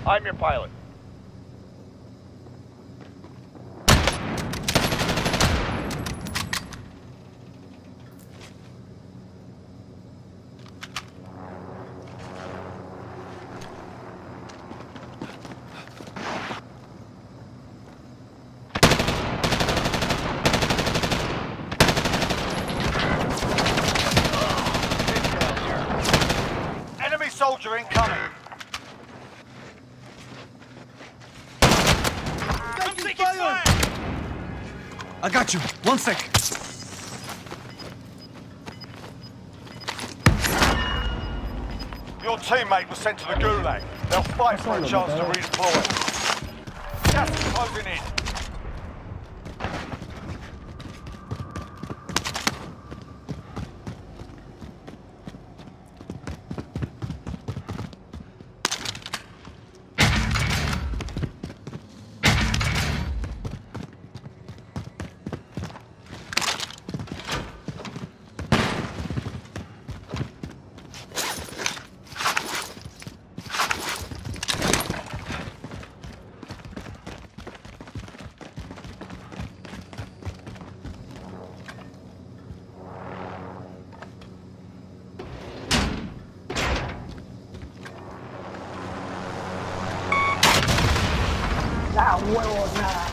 I'm your pilot. Enemy soldier incoming. I got you. 1 sec. Your teammate was sent to the Gulag. They'll fight for a chance to redeploy. Gas is closing in. ¡La huevona!